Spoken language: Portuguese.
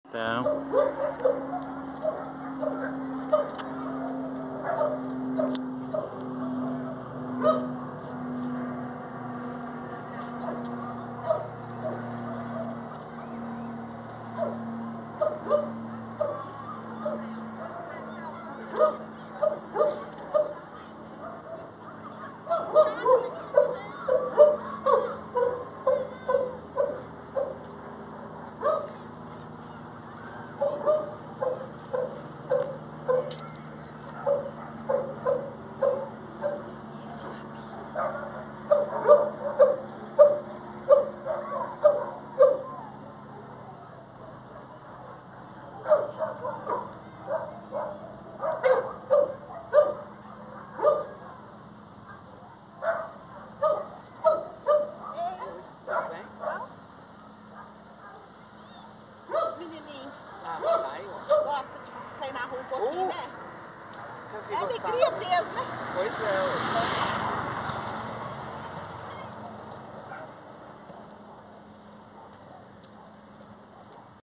Então. Gosta de sair na rua um pouquinho, né? É alegria deles, né? Pois é.